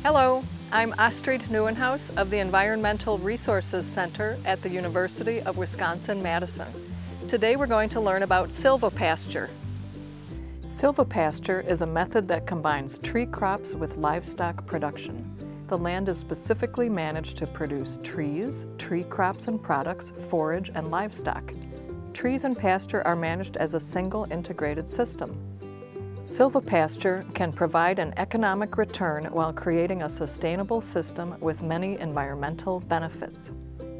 Hello, I'm Astrid Nieuwenhuis of the Environmental Resources Center at the University of Wisconsin-Madison. Today we're going to learn about silvopasture. Silvopasture is a method that combines tree crops with livestock production. The land is specifically managed to produce trees, tree crops and products, forage, and livestock. Trees and pasture are managed as a single integrated system. Silvopasture can provide an economic return while creating a sustainable system with many environmental benefits.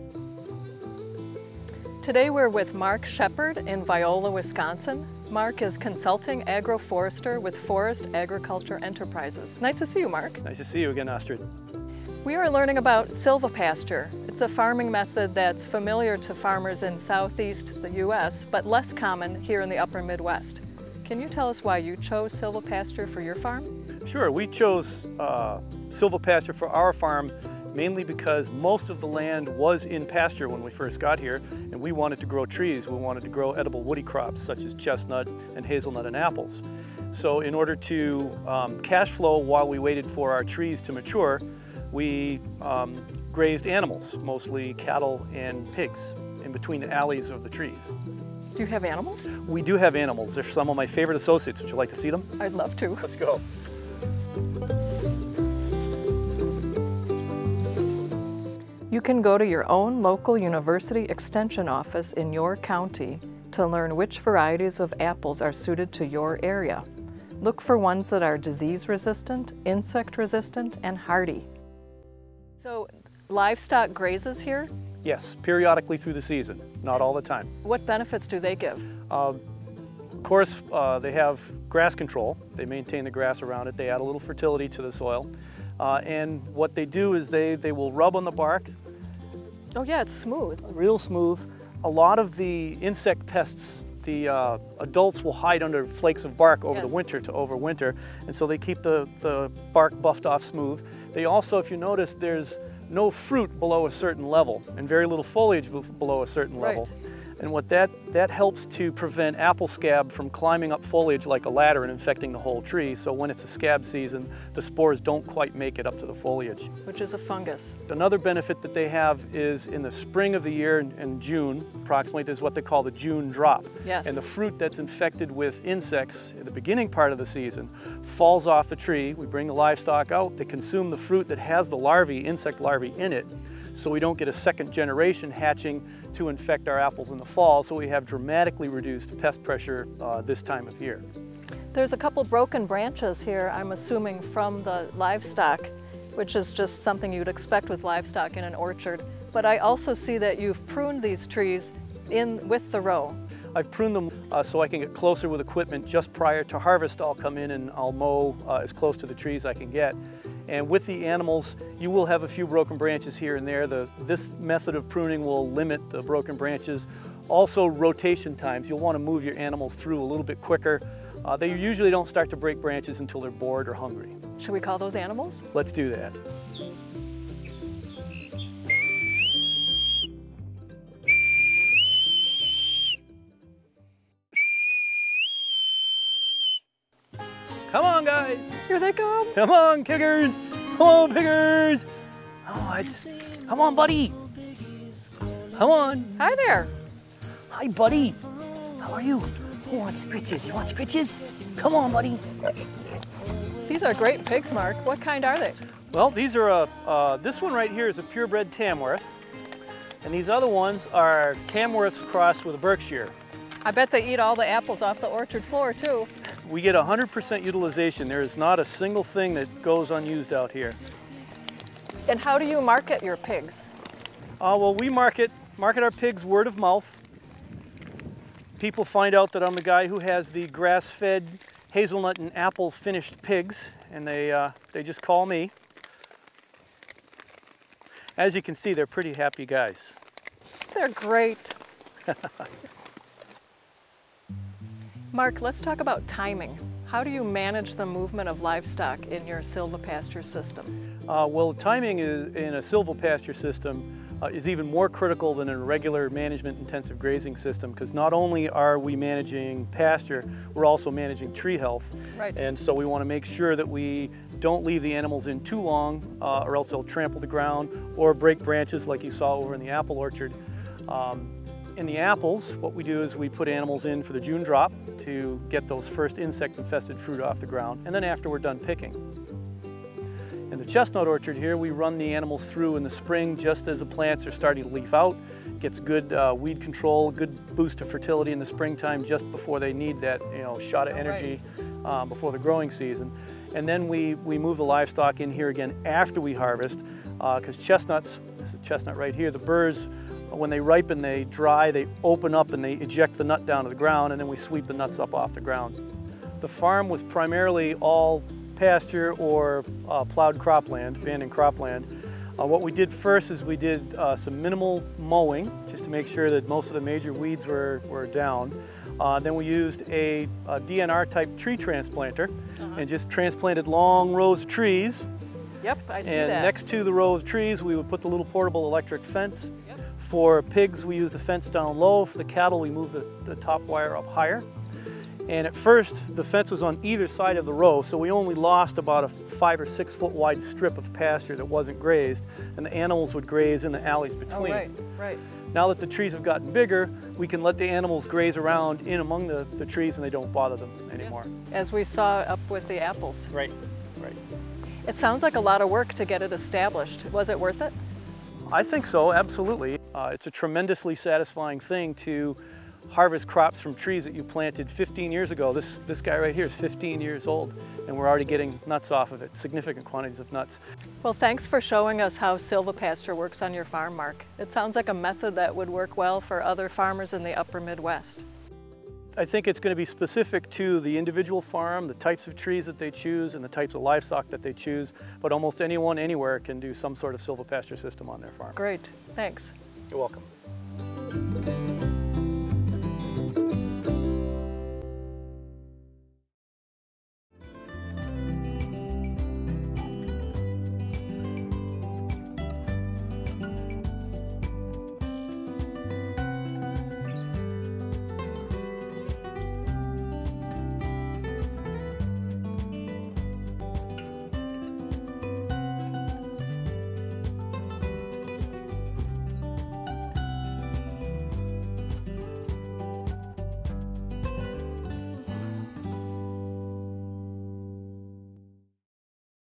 Today we're with Mark Shepard in Viola, Wisconsin. Mark is consulting agroforester with Forest Agriculture Enterprises. Nice to see you, Mark. Nice to see you again, Astrid. We are learning about silvopasture. It's a farming method that's familiar to farmers in southeast the U.S., but less common here in the upper Midwest. Can you tell us why you chose silvopasture for your farm? Sure, we chose silvopasture for our farm mainly because most of the land was in pasture when we first got here, and we wanted to grow trees. We wanted to grow edible woody crops such as chestnut and hazelnut and apples. So in order to cash flow while we waited for our trees to mature, we grazed animals, mostly cattle and pigs, in between the alleys of the trees. Do you have animals? We do have animals. They're some of my favorite associates. Would you like to see them? I'd love to. Let's go. You can go to your own local university extension office in your county to learn which varieties of apples are suited to your area. Look for ones that are disease resistant, insect resistant, and hardy. So livestock grazes here? Yes, periodically through the season, not all the time. What benefits do they give? Of course, they have grass control. They maintain the grass around it. They add a little fertility to the soil. And what they do is they will rub on the bark. Oh yeah, it's smooth. Real smooth. A lot of the insect pests, the adults will hide under flakes of bark over the winter to overwinter, and so they keep the bark buffed off smooth. They also, if you notice, there's no fruit below a certain level and very little foliage below a certain level. And what that helps to prevent apple scab from climbing up foliage like a ladder and infecting the whole tree. So when it's a scab season, the spores don't quite make it up to the foliage. Which is a fungus. Another benefit that they have is in the spring of the year, in June, approximately, there's what they call the June drop. Yes. And the fruit that's infected with insects in the beginning part of the season falls off the tree. We bring the livestock out, they consume the fruit that has the larvae, insect larvae in it, so we don't get a second generation hatching to infect our apples in the fall, so we have dramatically reduced pest pressure this time of year. There's a couple broken branches here, I'm assuming from the livestock, which is just something you'd expect with livestock in an orchard. But I also see that you've pruned these trees with the row. I've pruned them so I can get closer with equipment. Just prior to harvest, I'll come in and I'll mow as close to the trees I can get. And with the animals, you will have a few broken branches here and there. This method of pruning will limit the broken branches. Also, rotation times. You'll want to move your animals through a little bit quicker. They usually don't start to break branches until they're bored or hungry. Should we call those animals? Let's do that. Come on, guys. Here they come. Come on, piggers. Come on, piggers. Oh, come on, buddy. Come on. Hi there. Hi, buddy. How are you? Who wants scritches? You want scritches? Come on, buddy. These are great pigs, Mark. What kind are they? Well, these are this one right here is a purebred Tamworth, and these other ones are Tamworths crossed with a Berkshire. I bet they eat all the apples off the orchard floor, too. We get 100% utilization. There is not a single thing that goes unused out here. And how do you market your pigs? Well, we market our pigs word of mouth. People find out that I'm the guy who has the grass-fed hazelnut and apple finished pigs, and they just call me. As you can see, they're pretty happy guys. They're great. Mark, let's talk about timing. How do you manage the movement of livestock in your silvopasture system? Well, timing in a silvopasture system is even more critical than in a regular management-intensive grazing system, because not only are we managing pasture, we're also managing tree health. Right. And so we want to make sure that we don't leave the animals in too long or else they'll trample the ground or break branches like you saw over in the apple orchard. In the apples, what we do is we put animals in for the June drop to get those first insect-infested fruit off the ground, and then after we're done picking. In the chestnut orchard here, we run the animals through in the spring just as the plants are starting to leaf out. Gets good weed control, good boost of fertility in the springtime just before they need that shot of energy before the growing season. And then we move the livestock in here again after we harvest, because chestnuts, this is chestnut right here, the burrs, when they ripen, they dry, they open up and they eject the nut down to the ground, and then we sweep the nuts up off the ground. The farm was primarily all pasture or plowed cropland, abandoned cropland. What we did first is we did some minimal mowing, just to make sure that most of the major weeds were down. Then we used a DNR type tree transplanter and just transplanted long rows of trees. Yep, I see and that. Next to the row of trees, we would put the little portable electric fence. Yep. For pigs, we use the fence down low. For the cattle, we move the top wire up higher. And at first, the fence was on either side of the row, so we only lost about a 5 or 6 foot wide strip of pasture that wasn't grazed, and the animals would graze in the alleys between. Oh, right, right. Now that the trees have gotten bigger, we can let the animals graze around in among the trees and they don't bother them anymore. Yes. As we saw up with the apples. Right, right. It sounds like a lot of work to get it established. Was it worth it? I think so, absolutely. It's a tremendously satisfying thing to harvest crops from trees that you planted 15 years ago. This guy right here is 15 years old, and we're already getting nuts off of it, significant quantities of nuts. Well, thanks for showing us how Silvopasture works on your farm, Mark. It sounds like a method that would work well for other farmers in the upper Midwest. I think it's going to be specific to the individual farm, the types of trees that they choose, and the types of livestock that they choose, but almost anyone, anywhere can do some sort of silvopasture system on their farm. Great, thanks. You're welcome.